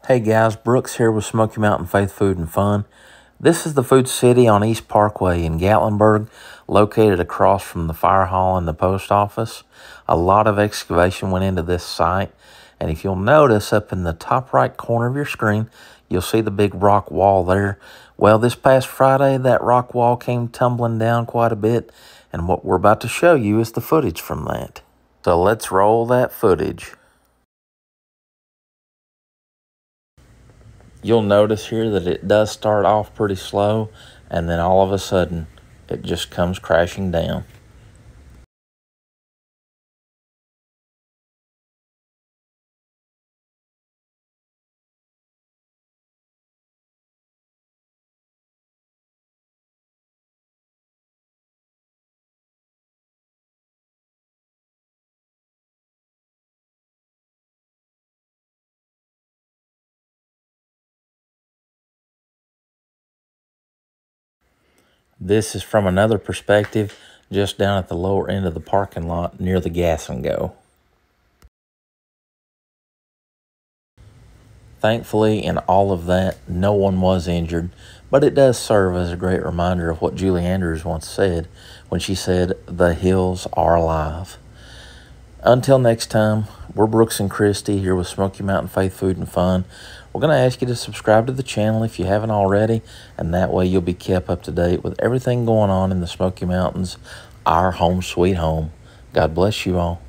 Hey guys, Brooks here with Smoky Mountain Faith Food and Fun. This is the Food City on East Parkway in Gatlinburg, located across from the fire hall and the post office. A lot of excavation went into this site, and if you'll notice up in the top right corner of your screen, you'll see the big rock wall there. Well, this past Friday, that rock wall came tumbling down quite a bit, and what we're about to show you is the footage from that. So let's roll that footage. You'll notice here that it does start off pretty slow, and then all of a sudden, it just comes crashing down. This is from another perspective, just down at the lower end of the parking lot near the Gas and Go. Thankfully, in all of that, no one was injured, but it does serve as a great reminder of what Julie Andrews once said when she said, "The hills are alive." Until next time, we're Brooks and Christy here with Smoky Mountain Faith Food and Fun. We're going to ask you to subscribe to the channel if you haven't already, and that way you'll be kept up to date with everything going on in the Smoky Mountains, our home sweet home. God bless you all.